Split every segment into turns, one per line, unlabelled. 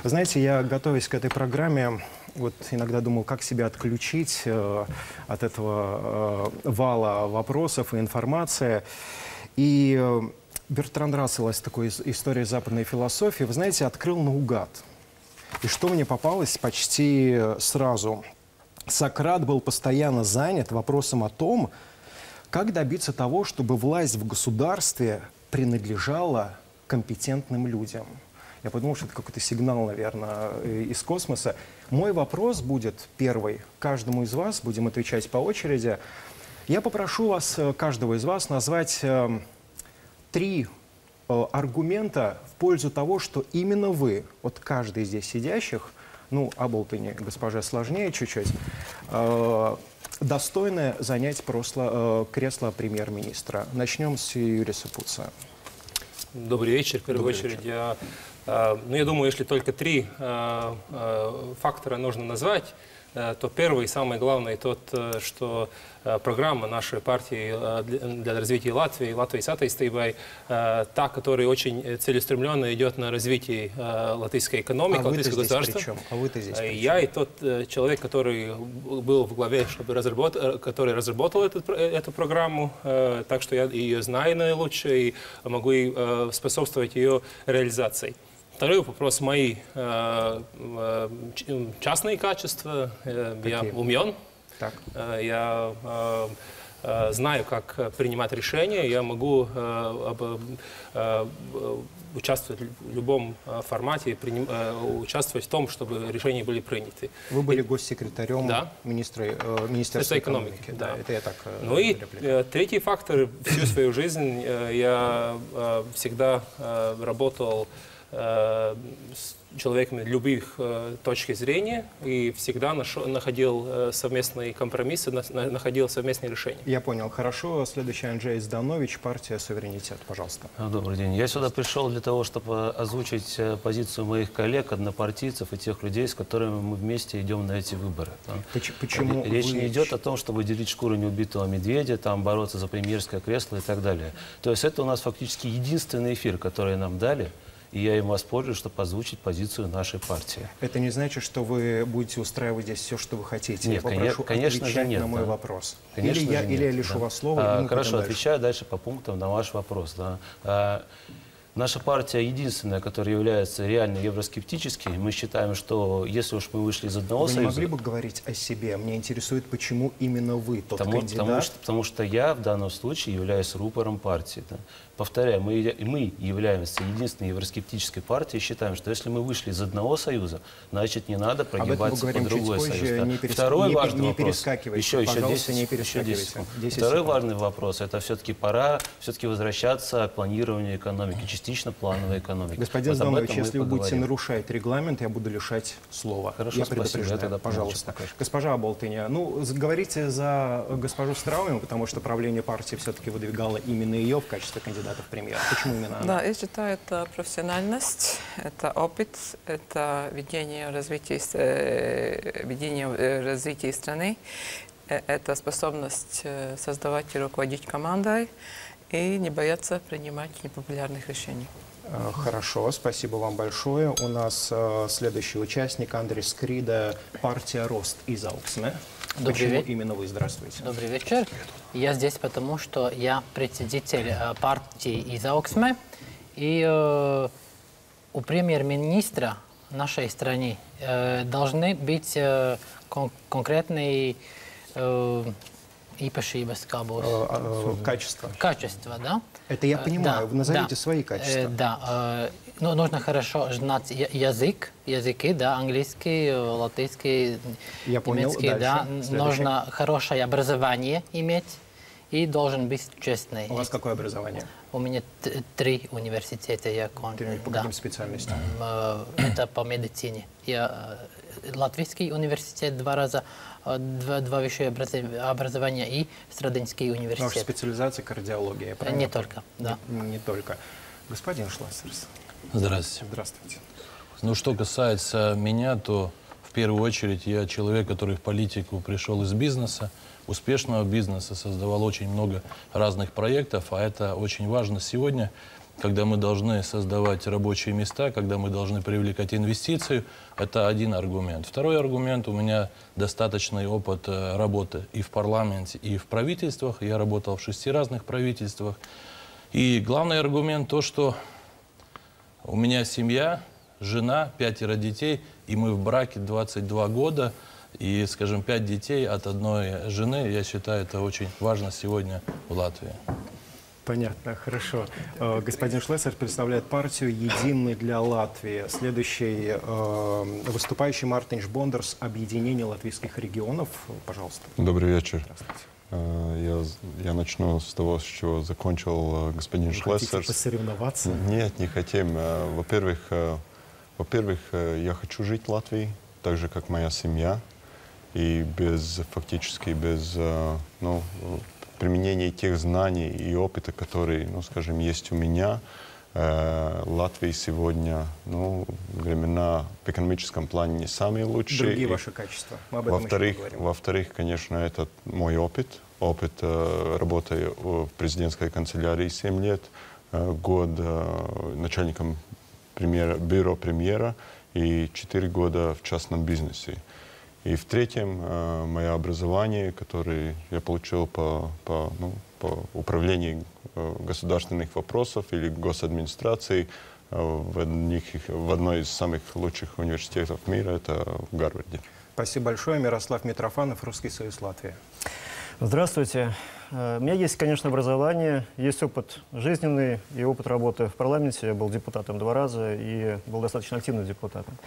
Вы знаете, я, готовясь к этой программе, вот иногда думал, как себя отключить от этого вала вопросов и информации. И Бертранд Рассел из такой истории западной философии, вы знаете, открыл наугад. И что мне попалось почти сразу? Сократ был постоянно занят вопросом о том, как добиться того, чтобы власть в государстве принадлежала компетентным людям. Я подумал, что это какой-то сигнал, наверное, из космоса. Мой вопрос будет первый. Каждому из вас, будем отвечать по очереди. Я попрошу вас, каждого из вас, назвать 3 аргумента в пользу того, что именно вы, вот каждый из здесь сидящих, ну, Аболтыне, госпоже, сложнее чуть-чуть, достойны занять кресло премьер-министра. Начнем с Юриса Пуца.
Добрый вечер. В первую очередь, я думаю, если только 3 фактора нужно назвать, то первый, самый главный, тот, что программа нашей партии для развития Латвии, Латвии с атеистыбой, та, которая очень целеустремленно идет на развитие латвийской экономики, латвийского государства.
А вы-то здесь при чем?
Я и тот человек, который был в главе, который разработал эту программу, так что я ее знаю наилучше и могу способствовать ее реализации. Второй вопрос – мои частные качества. Я умен, я знаю, как принимать решения, я могу участвовать в любом формате, участвовать в том, чтобы решения были приняты.
Вы были госсекретарем Министерства экономики.
Да.
Это я так.
Ну и третий фактор. Всю свою жизнь я всегда работал с человеками любых точек зрения и всегда находил совместные компромиссы, находил совместные решения.
Я понял. Хорошо. Следующий Анджей Зданович, партия «Суверенитет». Пожалуйста.
Добрый день. Я сюда пришел для того, чтобы озвучить позицию моих коллег, однопартийцев и тех людей, с которыми мы вместе идем на эти выборы.
Почему
речь не идет о том, чтобы делить шкуру неубитого медведя, бороться за премьерское кресло и так далее. То есть это у нас фактически единственный эфир, который нам дали. И я им воспользуюсь, чтобы озвучить позицию нашей партии.
Это не значит, что вы будете устраивать здесь все, что вы хотите.
Нет,
я попрошу
конечно же нет,
на мой вопрос.
Конечно
или я лишу вас слова.
Хорошо, отвечаю дальше по пунктам на ваш вопрос. Наша партия единственная, которая является реально евроскептической. Мы считаем, что если уж мы вышли из одного союза...
Вы не могли бы говорить о себе? Мне интересует, почему именно вы тот кандидат?
Потому что я в данном случае являюсь рупором партии. Повторяю, мы являемся единственной евроскептической партией и считаем, что если мы вышли из одного союза, значит, не надо прогибаться под другой союз. Второй важный вопрос. Второй важный вопрос. Это все-таки пора возвращаться к планированию экономики, частично плановой экономики.
Господин Зданович, если вы будете нарушать регламент, я буду лишать слова.
Хорошо,
я предупреждаю,
тогда
пожалуйста. Госпожа Аболтыня, говорите за госпожу Страумину, потому что правление партии все-таки выдвигало именно ее в качестве кандидата в премьер. Почему именно она?
Да, я считаю, это профессиональность, это опыт, это видение развития страны, это способность создавать и руководить командой и не бояться принимать непопулярных решений.
Хорошо, спасибо вам большое. У нас следующий участник Андрей Скрида, партия «Рост» из Аугсме. Почему именно вы? Здравствуйте.
Добрый вечер. Я здесь потому, что я председатель партии из Аугсме. И у премьер-министра нашей страны должны быть конкретные качества, да?
Это я понимаю. Вы назовите свои качества.
Да. Нужно хорошо знать языки, да, английский, латышский, немецкий, да. Нужно хорошее образование иметь и должен быть честный.
У вас какое образование?
У меня 3 университета я окончил.
По каким специальностям?
Это по медицине. Я Латвийский университет 2 раза, 2 высшие образования и Страдинский университет.
Ваша специализация кардиология, правильно?
Не только, да.
Не только. Господин Шлассерс.
Здравствуйте.
Здравствуйте.
Что касается меня, то в первую очередь я человек, который в политику пришел из бизнеса, успешного бизнеса, создавал очень много разных проектов, а это очень важно сегодня. когда мы должны создавать рабочие места, когда мы должны привлекать инвестиции. Это один аргумент. Второй аргумент. У меня достаточный опыт работы и в парламенте, и в правительствах. Я работал в 6 разных правительствах. И главный аргумент то, что у меня семья, жена, 5 детей, и мы в браке 22 года. И, скажем, 5 детей от одной жены, я считаю, это очень важно сегодня в Латвии.
Понятно, хорошо. Господин Шлессер представляет партию «Единый для Латвии». Следующий выступающий Мартинш Бондерс, объединение латвийских регионов. Пожалуйста.
Добрый вечер.
Здравствуйте.
Я начну с того, с чего закончил господин Шлессер.
Хотите посоревноваться?
Нет, не хотим. Во-первых, я хочу жить в Латвии, так же, как моя семья. И фактически без применения тех знаний и опыта, которые, скажем, есть у меня, Латвии сегодня, времена в экономическом плане не самые лучшие.
Другие ваши качества. Мы об этом еще поговорим.
Во-вторых, конечно, это мой опыт работы в президентской канцелярии 7 лет, год начальником бюро премьера и 4 года в частном бизнесе. И в-третьем, мое образование, которое я получил по управлению государственных вопросов или госадминистрации в одной из самых лучших университетов мира, это в Гарварде.
Спасибо большое. Мирослав Митрофанов, Русский союз Латвии.
Здравствуйте. У меня есть, конечно, образование, есть опыт жизненный и опыт работы в парламенте. Я был депутатом 2 раза и был достаточно активным депутатом.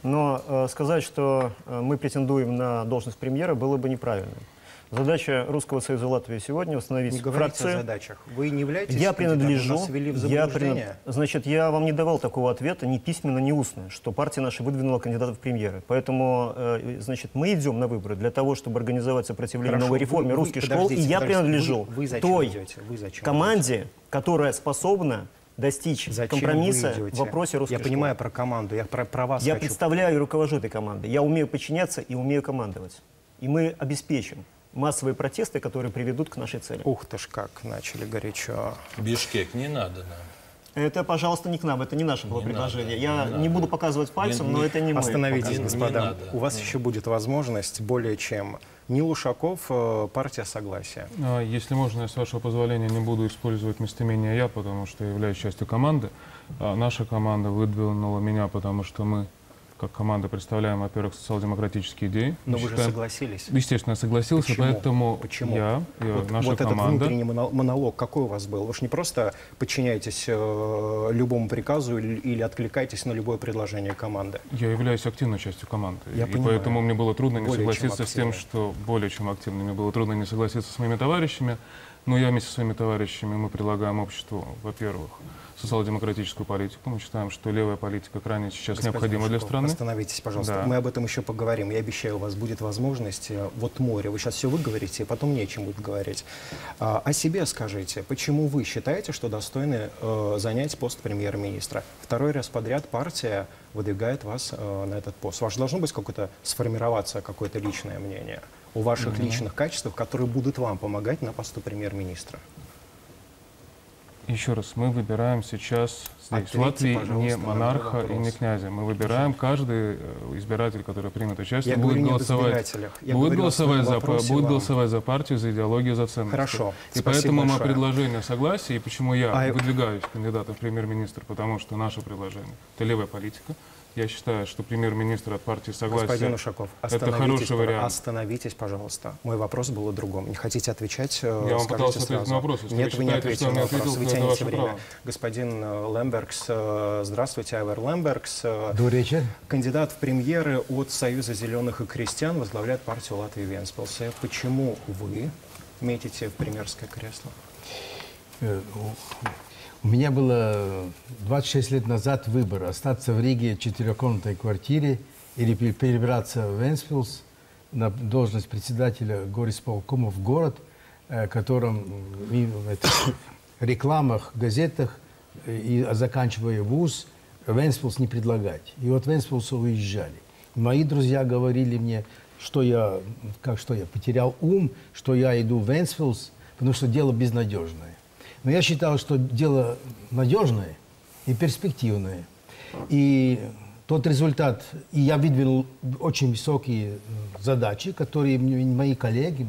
Но сказать, что мы претендуем на должность премьера, было бы неправильно. Задача Русского союза Латвии сегодня установить
фракцию. Не говорите о задачах. Вы не являетесь
я принадлежу.
Нас ввели в заблуждение?
Значит, я вам не давал такого ответа, ни письменно, ни устно, что партия наша выдвинула кандидатов в премьеры. Поэтому, значит, мы идем на выборы для того, чтобы организовать сопротивление новой реформе русских школ. И я принадлежу той команде, которая способна достичь компромисса в вопросе русской школы.
Я понимаю про команду, я про вас
Я
хочу.
представляю и руковожу этой командой. Я умею подчиняться и умею командовать. И мы обеспечим массовые протесты, которые приведут к нашей цели.
Ух ты ж, как начали горячо.
Бишкек, не надо нам.
Это, пожалуйста, не к нам, это не наше было предложение. Я не буду показывать пальцем, но это не мы.
Остановитесь, господа. У вас еще будет возможность более чем. Нил Ушаков, партия Согласия.
Если можно, я, с вашего позволения, не буду использовать местоимение «я», потому что являюсь частью команды. Наша команда выдвинула меня, потому что мы, как команда, представляем, во-первых, социал-демократические идеи.
Но вы же согласились.
Естественно, я согласился,
Почему?
поэтому
Почему?
Наша команда...
Этот внутренний монолог какой у вас был? Вы же не просто подчиняетесь любому приказу или откликаетесь на любое предложение команды.
Я являюсь активной частью команды.
Я понимаю.
Поэтому мне было трудно не
Более
согласиться с тем, что... Более чем активно. Мне было трудно не согласиться с моими товарищами. Но я вместе со своими товарищами, мы предлагаем обществу, во-первых, социал-демократическую политику. Мы считаем, что левая политика крайне сейчас необходима для страны.
Остановитесь, пожалуйста. Да. Мы об этом еще поговорим. Я обещаю, у вас будет возможность. Вот море. Вы сейчас все выговорите, и потом не о чем будет говорить. О себе скажите. Почему вы считаете, что достойны занять пост премьер-министра? 2-й раз подряд партия выдвигает вас на этот пост. У вас должно быть сформироваться какое-то личное мнение о ваших личных качествах, которые будут вам помогать на посту премьер-министра.
Еще раз, мы выбираем сейчас здесь, в Латвии, не монарха и не князя. Мы выбираем, каждый избиратель, который примет участие, будет голосовать за партию, за идеологию, за ценности.
Хорошо.
И поэтому мое предложение согласия, и почему я выдвигаюсь кандидатом в премьер-министр, потому что наше предложение – это левая политика. Я считаю, что премьер-министр от партии Согласия
Господин Ушаков,
– это хороший вариант.
Остановитесь, пожалуйста. Мой вопрос был о другом. Не хотите отвечать?
Я вам пытался ответить на вопрос.
Нет, вы не ответили на вопрос. Вы тянете время. Господин Лембергс, здравствуйте, Айвер Лембергс.
Добрый вечер.
Кандидат в премьеры от Союза зеленых и крестьян возглавляет партию Латвии Венспилсе. Почему вы метите в премьерское кресло?
У меня было 26 лет назад выбор: остаться в Риге в 4-комнатной квартире или перебраться в Венспилс на должность председателя горисполкома в город, которым в рекламах, газетах и заканчивая вуз, Венспилс не предлагать. И вот Венспилсу уезжали. Мои друзья говорили мне, что я потерял ум, что я иду в Венспилс, потому что дело безнадежное. Но я считал, что дело надежное и перспективное. И тот результат, и я выдвинул очень высокие задачи, которые мои коллеги,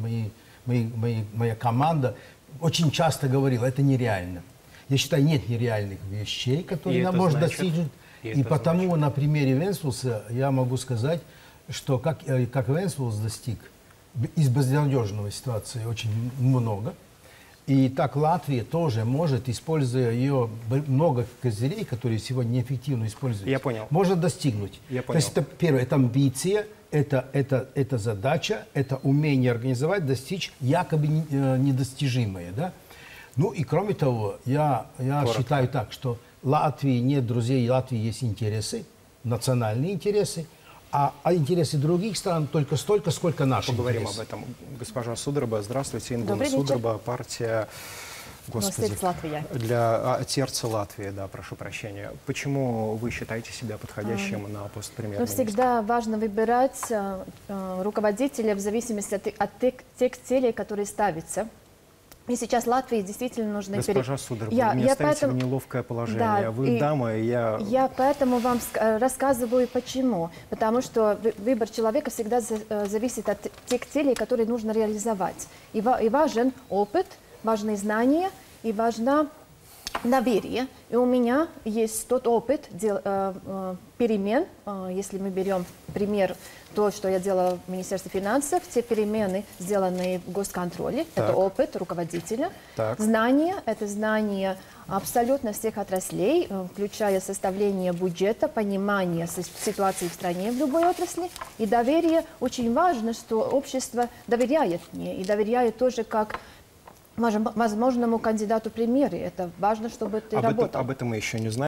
моя команда очень часто говорила, это нереально. Я считаю, нет нереальных вещей, которые нам можно достичь. И потому на примере Венспилса я могу сказать, что как Венспилс достиг из безнадежной ситуации очень много. И так Латвия тоже может, используя ее много козырей, которые сегодня неэффективно используются,
Я понял.
может достигнуть.
Я
То есть это первое, это амбиция, это задача, это умение организовать, достичь якобы недостижимое. Да? Ну и кроме того, я считаю так, что Латвии нет друзей, Латвии есть интересы, национальные интересы, а интересы других стран только столько, сколько наши
Поговорим
интересы.
об этом. Госпожа Судроба, здравствуйте. Ингуна
Добрый вечер.
Судроба, партия... Господи,
Сердце Латвии.
Сердце Латвии, да, прошу прощения. Почему вы считаете себя подходящим на пост премьер-министра?
Всегда важно выбирать руководителя в зависимости от тех целей, которые ставятся. И сейчас Латвии действительно нужно...
Госпожа Судроба, вы меня ставите в неловкое положение.
Да,
Вы дама, и я...
Я поэтому вам рассказываю, почему. Потому что выбор человека всегда зависит от тех целей, которые нужно реализовать. И важен опыт, важны знания и важно доверие. И у меня есть тот опыт перемен. Если мы берем пример, то, что я делала в Министерстве финансов, те перемены, сделанные в госконтроле, это опыт руководителя. Знания, это знания абсолютно всех отраслей, включая составление бюджета, понимание ситуации в стране в любой отрасли. И доверие очень важно, что общество доверяет мне и доверяет тоже как возможному кандидату премьера. Это важно, чтобы ты работал.
Об этом мы еще не знаем.